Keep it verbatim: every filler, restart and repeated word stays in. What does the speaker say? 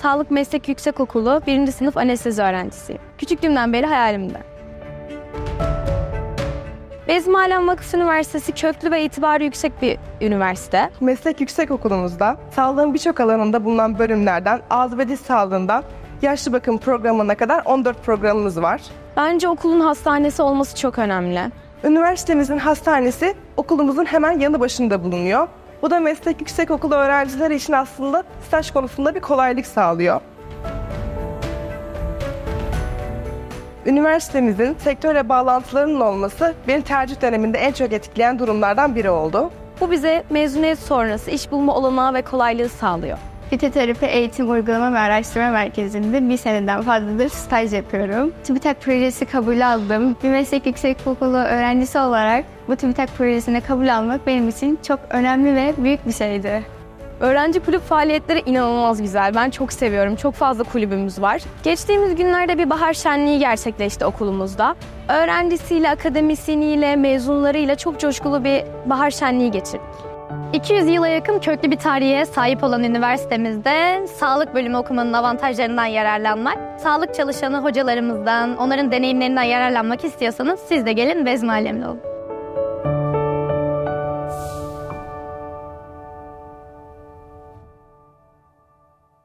Sağlık Meslek Yüksekokulu birinci sınıf anestezi öğrencisiyim. Küçüklüğümden beri hayalimde. Bezmi Alem Vakıf Üniversitesi köklü ve itibarı yüksek bir üniversite. Meslek Yüksekokulumuzda sağlığın birçok alanında bulunan bölümlerden ağız ve diş sağlığından yaşlı bakım programına kadar on dört programımız var. Bence okulun hastanesi olması çok önemli. Üniversitemizin hastanesi okulumuzun hemen yanı başında bulunuyor. Bu da meslek yüksekokulu öğrencileri için aslında staj konusunda bir kolaylık sağlıyor. Üniversitemizin sektörle bağlantılarının olması beni tercih döneminde en çok etkileyen durumlardan biri oldu. Bu bize mezuniyet sonrası iş bulma olanağı ve kolaylığı sağlıyor. Fitoterapi Eğitim Uygulama ve Araştırma Merkezi'nde bir seneden fazladır staj yapıyorum. TÜBİTAK projesi kabul aldım. Bir meslek yüksekokulu öğrencisi olarak bu TÜBİTAK projesine kabul almak benim için çok önemli ve büyük bir şeydi. Öğrenci kulüp faaliyetleri inanılmaz güzel. Ben çok seviyorum. Çok fazla kulübümüz var. Geçtiğimiz günlerde bir bahar şenliği gerçekleşti okulumuzda. Öğrencisiyle, akademisyeniyle, mezunlarıyla çok coşkulu bir bahar şenliği geçirdik. iki yüz yıla yakın köklü bir tarihe sahip olan üniversitemizde sağlık bölümü okumanın avantajlarından yararlanmak, sağlık çalışanı hocalarımızdan, onların deneyimlerinden yararlanmak istiyorsanız siz de gelin Bezmi Alem'le olun.